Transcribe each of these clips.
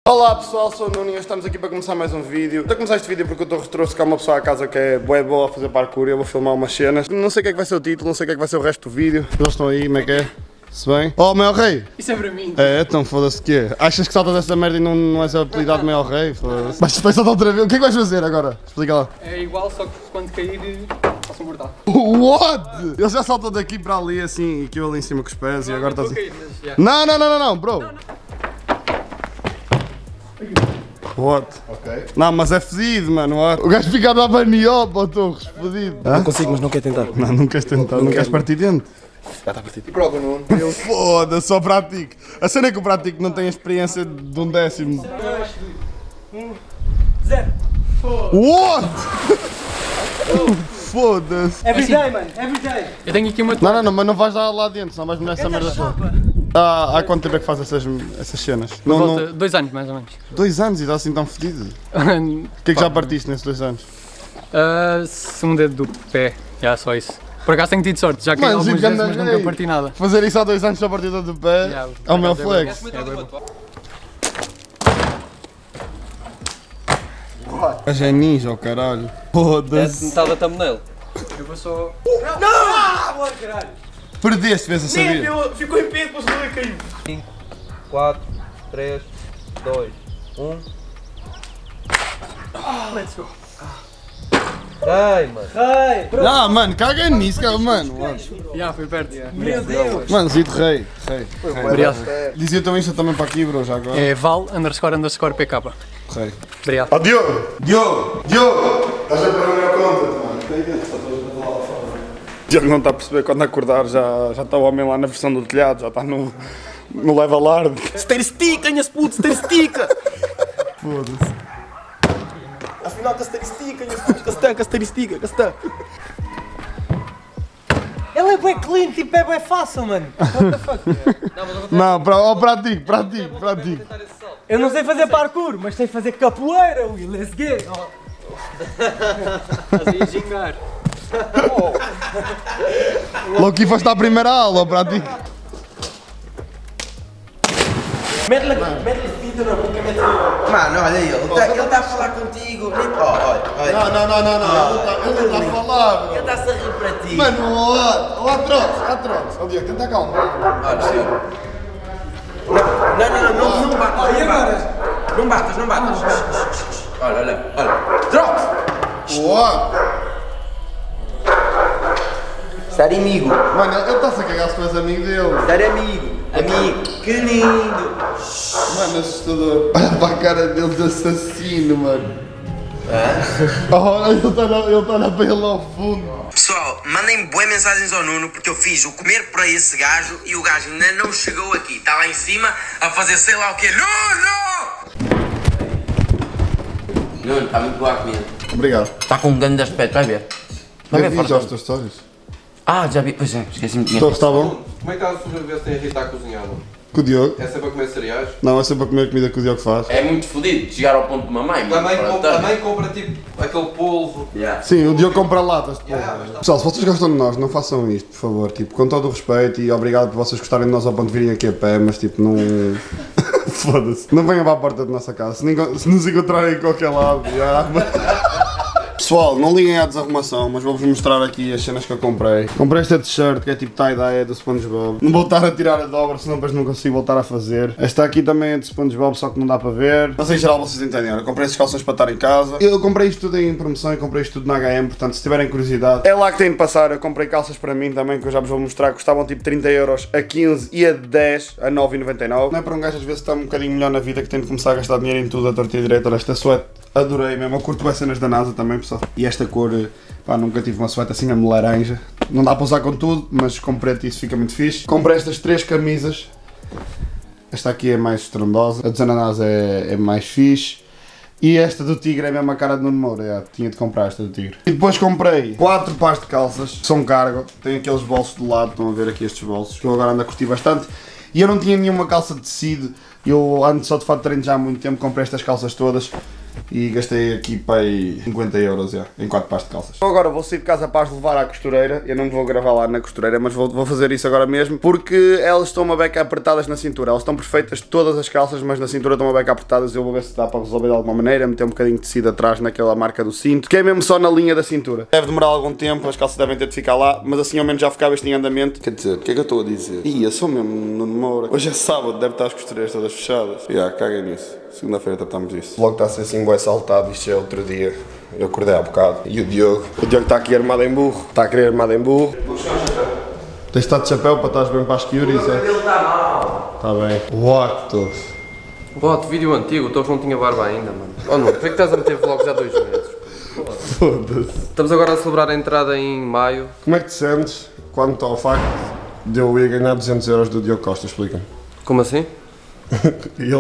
Olá pessoal, sou o Nuno e hoje estamos aqui para começar mais um vídeo. Estou a começar este vídeo porque eu trouxe cá uma pessoa à casa que é bué boa a fazer parkour e eu vou filmar umas cenas. Não sei o que é que vai ser o título, não sei o que é que vai ser o resto do vídeo. Eles estão aí, como é que é? Se bem? Oh, Maior Rei! Isso é para mim. É, então foda-se que é. Achas que saltas essa merda e não és apelidado Maior Rei? Foda-se. Mas vai saltar outra vez. O que é que vais fazer agora? Explica lá. É igual, só que quando cair, faço um mortal. What? Ele já saltou daqui para ali assim e que eu ali em cima com os pés e agora está assim. Não, bro! What? Ok. Não, mas é fedido, mano. O gajo fica a dar banho para o Torres, fedido. Não consigo, mas não quero tentar. Não queres tentar, não queres partir dentro? Já está partido. E prova, Nuno. Foda-se, só pratico. A cena é que o pratico não tem a experiência de um décimo. 2, 1, 0. What? Foda-se. Everyday, mano, everyday. Eu tenho aqui uma. Não, mas não vais lá dentro, senão vais molhar essa merda toda. Há quanto tempo é que faz essas cenas? Volta, 2 anos mais ou menos. 2 anos e está assim tão fedido? O que é que já partiste nesses 2 anos? Um dedo do pé, já só isso. Por acaso tenho tido sorte, já caí algumas vezes, mas nunca parti nada. Fazer isso há 2 anos só a partir do pé é o meu flex. Mas é ninja, oh caralho. Foda-se. Metade da thumbnail. Eu vou só. Não! Caralho! Perdeste, vês a saber. Ficou em pé, depois não caiu. 5, 4, 3, 2, 1. Let's go. Ai, mano. Ai! Não, mano, caga nisso, mano. Já, foi perto. Meu Deus. Mano, Zito Rei. Obrigado. Dizia o teu Insta também para aqui, bro, já agora. É val__PK. Rei. Obrigado. Ó, Diogo! Estás a parar a minha conta, mano. Diogo não está a perceber, quando acordar já está o homem lá na versão do telhado, já está no level hard. Staristica, minhas putas, staristica. Foda-se. Afinal, que staristica, minhas putas, que staristica, que está. Ele é bem clean, tipo, é bem fácil, mano. What the fuck? Não, pratico. Eu não sei fazer parkour, mas sei fazer capoeira, Will. Let's get. Fazia gingar. Loki foste à primeira aula, pratico. Mete-lhe fita na boca, mete-lhe. Mano, olha ele está a falar contigo. Olha. Não, ele está a falar. Ele está-se a rir para ti. Mano, ó, Trox. Ó, Diogo, tenta acalmar. Olha, sim. Não batas. Olha. Drops! Boa! Estar amigo. Mano, ele está-se a cagar se tu és amigo dele. Estar amigo. Que lindo. Mano, assustador. Olha para a cara dele de assassino, mano. Olha, ele está a para ele ao fundo. Pessoal, mandem boas mensagens ao Nuno porque eu fiz o comer para esse gajo e o gajo ainda não chegou aqui. Está lá em cima a fazer sei lá o quê. Nuno, está muito boa a comida. Obrigado. Está com um grande aspecto, vai ver. Já vi já as tuas histórias. Já vi, pois é, esqueci-me de Então, está bom? Como é que estás a sobreviver sem a Rita a cozinhar? Com o Diogo? É sempre a comer cereais? Não, é sempre a comer a comida que o Diogo faz. É muito fodido chegar ao ponto de mamãe. Também compra tipo aquele polvo. Sim, o Diogo compra latas de polvo. Pessoal, se vocês gostam de nós, não façam isto, por favor. Tipo, com todo o respeito e obrigado por vocês gostarem de nós ao ponto de virem aqui a pé, mas tipo, não... Foda-se. Não venham para a porta da nossa casa. Se nos encontrarem em qualquer lado, Pessoal, não liguem à desarrumação, mas vou-vos mostrar aqui as cenas que eu comprei. Comprei esta t-shirt que é tipo tie-dye, é do SpongeBob. Não vou estar a tirar a dobra, senão depois não consigo voltar a fazer. Esta aqui também é de SpongeBob, só que não dá para ver. Mas em geral vocês entendem, eu comprei estas calças para estar em casa. Eu comprei isto tudo em promoção e comprei isto tudo na HM, portanto se tiverem curiosidade, é lá que têm de passar. Eu comprei calças para mim também, que eu já vos vou mostrar, que custavam tipo 30€ a 15 e a 10 a 9,99. Não é para um gajo às vezes estar um bocadinho melhor na vida que tem de começar a gastar dinheiro em tudo a torta e direito. Olha, esta suéte adorei mesmo, eu curto bem cenas da NASA também, pessoal. E esta cor, pá, nunca tive uma suéte assim, mesmo laranja. Não dá para usar com tudo, mas com preto isso fica muito fixe. Comprei estas 3 camisas. Esta aqui é mais estrondosa, a dos ananás é mais fixe. E esta do tigre é mesmo a cara de Nuno Moura, tinha de comprar esta do tigre. E depois comprei 4 pares de calças, que são cargo, tem aqueles bolsos do lado, estão a ver aqui estes bolsos, que eu agora ando a curtir bastante. E eu não tinha nenhuma calça de tecido, eu ando só de fato de treino já há muito tempo, comprei estas calças todas. e gastei aqui para aí 50 euros já, em 4 pares de calças. Agora vou sair de casa para as levar à costureira, eu não vou gravar lá na costureira, mas vou fazer isso agora mesmo, porque elas estão uma beca apertadas na cintura, elas estão perfeitas todas as calças, mas na cintura estão uma beca apertadas, eu vou ver se dá para resolver de alguma maneira, meter um bocadinho de tecido atrás naquela marca do cinto, que é mesmo só na linha da cintura. Deve demorar algum tempo, as calças devem ter de ficar lá, mas assim ao menos já ficava este em andamento. Quer dizer, o que é que eu estou a dizer? Ih, eu sou mesmo no Moura. Hoje é sábado, deve estar as costureiras todas fechadas. Caguem nisso. Segunda-feira tratamos disso. Logo está a ser assim, bué saltado, isto já é outro dia. Eu acordei há bocado. E o Diogo está aqui armado em burro. Está a querer armado em burro. Tens de estar de chapéu para estás bem para as quiuris, é? Ele está mal. Está bem. What, Torres? Bote, vídeo antigo, o Torres não tinha barba ainda, mano. Oh não, por que estás a meter vlogs há 2 meses? Foda-se. Estamos agora a celebrar a entrada em maio. Como é que te sentes quanto ao facto de eu ir ganhar 200 euros do Diogo Costa? Explica-me. Como assim? Ele...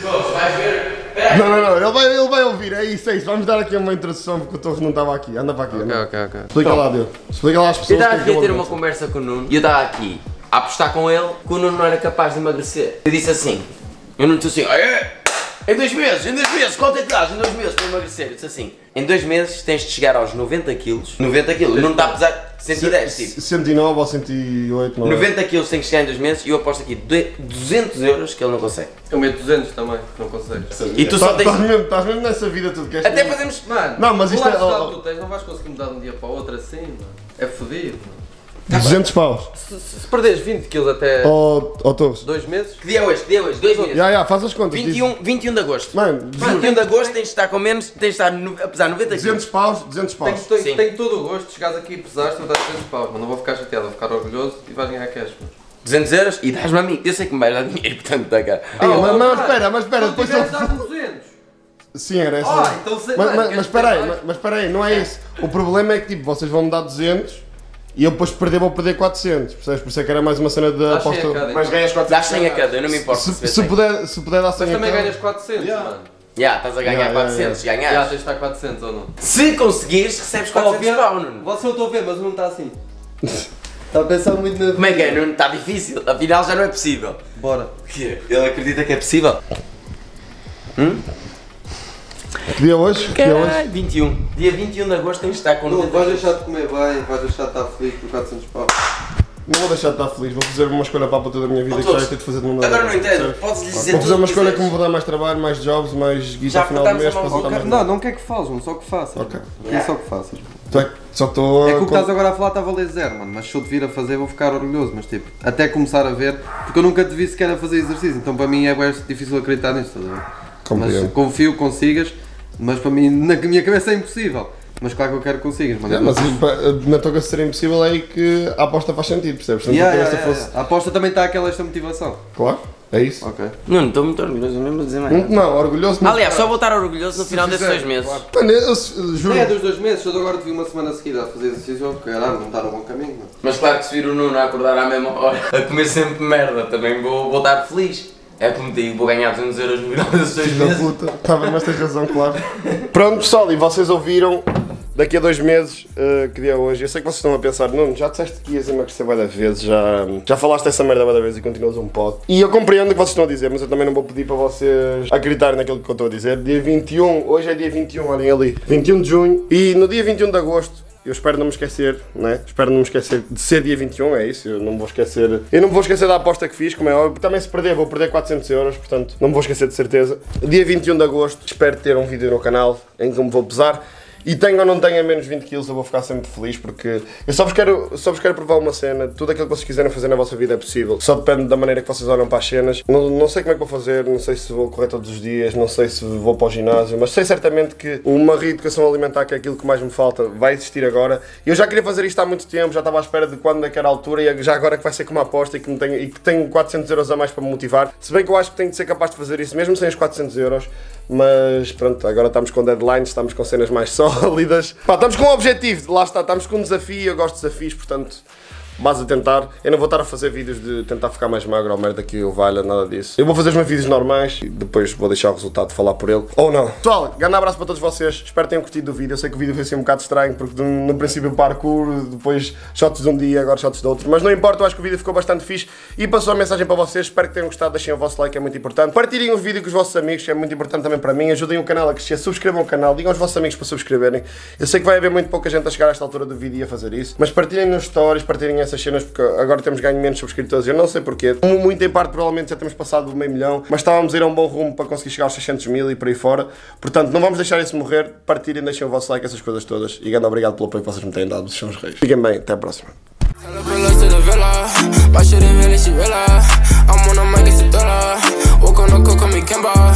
Não, ele vai ouvir, é isso. Vamos dar aqui uma introdução porque o Torres não estava aqui. Anda para aqui. Ok. Explica lá, Diogo. Explica lá às Eu pessoas. estava aqui a ter uma conversa com o Nuno e eu estava aqui a apostar com ele que o Nuno não era capaz de emagrecer. Eu disse assim, eu não disse assim, em 2 meses, quanto é que dás em 2 meses para emagrecer? Eu disse assim, em 2 meses tens de chegar aos 90 quilos, o Nuno está a pesar 110, tipo. 109 ou 108, não é? 90 quilos tem que chegar em 2 meses e eu aposto aqui 200 euros que ele não consegue. Eu meto 200 também, não consegues. E tu só tens... Estás mesmo nessa vida tudo que és. Até fazemos... Mano, Não, mas isto é- tu tens, não vais conseguir mudar de um dia para o outro assim, mano. É fodido, mano. 200 paus. Se perderes 20 quilos até Ó Torres. 2 meses... Que dia é hoje? 2 meses. Faz as contas. 21 de agosto. Mano, 21 de agosto tens de estar com menos, tens de estar a pesar 90 quilos. 200 paus, 200 paus. Tenho, Sim. tenho todo o gosto de chegares aqui e pesares, tu me dás 200 paus, mas não vou ficar chateado, vou ficar orgulhoso e vais ganhar cash, mano. 200 euros e dás-me a mim. Eu sei que me vais dar dinheiro, portanto, tá cá. Mas espera, depois Se dar 200! Sim, era essa. Então sei, Mas espera aí, não é isso. O problema é que tipo, vocês vão me dar 200 e eu depois vou perder 400, percebes? Por isso é que era mais uma cena de aposta. Mas ganhas 400. Dás 100 a cada, eu não me importo. Se puder dar 100 a também cada. ganhas 400, mano. Já, estás a ganhar 400, Já, ganhas. tens de estar 400 ou não? Se conseguires, recebes 400 pau, Nuno. Você não estou a ver, mas o Nuno está assim. Está a pensar muito na... Como é que é, Nuno? Está difícil, afinal já não é possível. Bora. O quê? Ele acredita que é possível? Que dia hoje? Que dia hoje? Caralho, 21. Dia 21 de agosto tens de estar com Não, 90 vais quilos. deixar de comer bem, vais deixar de estar feliz por 400 pau. Não vou deixar de estar feliz, vou fazer uma escolha para toda a minha vida que já ter de fazer de uma Agora não entendo, podes-lhe dizer Vou fazer tudo uma o que escolha que me quiseres. vou dar mais trabalho, mais jobs, mais guita Já ao final do mês apertamos a para mão. soltar mais. Não quer que fales, mano, só que faças. Ok. É só que faças. Só estou É que o que estás agora a falar está a valer zero, mano, mas se eu te vir a fazer vou ficar orgulhoso, mas tipo, até começar a ver, porque eu nunca te vi sequer a fazer exercício, então para mim é bem difícil acreditar nisto, estás a ver? Compreendo. Mas confio que consigas, mas para mim, na minha cabeça é impossível. Mas claro que eu quero que consigas, mano. Mas na tua cabeça ser impossível é aí que a aposta faz sentido, percebes? Se na tua cabeça fosse. A aposta também está aquela esta motivação. Claro, é isso. Ok. Não, estou muito orgulhoso, não lembro de dizer mais nada. Não, orgulhoso. Aliás, só vou estar orgulhoso no final desses 2 meses. Mano, eu juro. Nem é dos 2 meses, se eu agora te vi uma semana seguida a fazer exercício, eu caralho, não está no bom caminho, mano. Mas claro que se vir o Nuno a acordar à mesma hora, a comer sempre merda, também vou estar feliz. É como te digo, vou ganhar 200 euros no final desses 2 Filho da meses. puta. Tá bem, mas tens razão, claro. Pronto, pessoal, e vocês ouviram. Daqui a 2 meses, que dia é hoje? Eu sei que vocês estão a pensar, Nuno, já disseste que ias emagrecer bué da vezes, já falaste essa merda bué da vez e continuas um pod. E eu compreendo o que vocês estão a dizer, mas eu também não vou pedir para vocês acreditarem naquilo que eu estou a dizer. Dia 21, hoje é dia 21, olhem ali, 21 de junho, e no dia 21 de agosto, eu espero não me esquecer, né? Espero não me esquecer de ser dia 21, é isso, eu não me vou esquecer da aposta que fiz, como é óbvio, também se perder vou perder 400 euros, portanto não me vou esquecer de certeza. Dia 21 de agosto, espero ter um vídeo no canal em que me vou pesar. E tenho ou não tenho menos 20 kg, eu vou ficar sempre feliz porque eu só vos quero provar uma cena. Tudo aquilo que vocês quiserem fazer na vossa vida é possível. Só depende da maneira que vocês olham para as cenas. Não sei como é que vou fazer, não sei se vou correr todos os dias, não sei se vou para o ginásio, mas sei certamente que uma reeducação alimentar, que é aquilo que mais me falta, vai existir agora. Eu já queria fazer isto há muito tempo, já estava à espera de quando naquela altura e já agora que vai ser como uma aposta e que tenho 400 euros a mais para me motivar. Se bem que eu acho que tenho de ser capaz de fazer isso mesmo sem os 400 euros. Mas pronto, agora estamos com deadlines, estamos com cenas mais sólidas. Pá, estamos com um objetivo, lá está, estamos com um desafio, eu gosto de desafios, portanto, base a tentar. Eu não vou estar a fazer vídeos de tentar ficar mais magro ou merda que o valha, nada disso. Eu vou fazer os meus vídeos normais e depois vou deixar o resultado de falar por ele. Ou não. Pessoal, grande abraço para todos vocês. Espero que tenham curtido o vídeo. Eu sei que o vídeo foi assim um bocado estranho, porque no princípio parkour, depois shots de um dia, agora shots de outro. Mas não importa, eu acho que o vídeo ficou bastante fixe e passou a mensagem para vocês. Espero que tenham gostado. Deixem o vosso like, é muito importante. Partilhem o vídeo com os vossos amigos, que é muito importante também para mim. Ajudem o canal a crescer. Subscrevam o canal. Digam aos vossos amigos para subscreverem. Eu sei que vai haver muito pouca gente a chegar a esta altura do vídeo e a fazer isso. Mas partilhem nos stories, partilhem essas cenas, porque agora temos ganho menos subscritores. Eu não sei porquê. Muito em parte, provavelmente já temos passado o meio milhão, mas estávamos a ir a um bom rumo para conseguir chegar aos 600 mil e por aí fora. Portanto, não vamos deixar isso morrer. Partilhem, deixem o vosso like, essas coisas todas. E grande obrigado pelo apoio que vocês me têm dado. Vocês são os reis. Fiquem bem, até a próxima. I'm on a mic, it's a dollar. Walk on the coke, call me Kemba.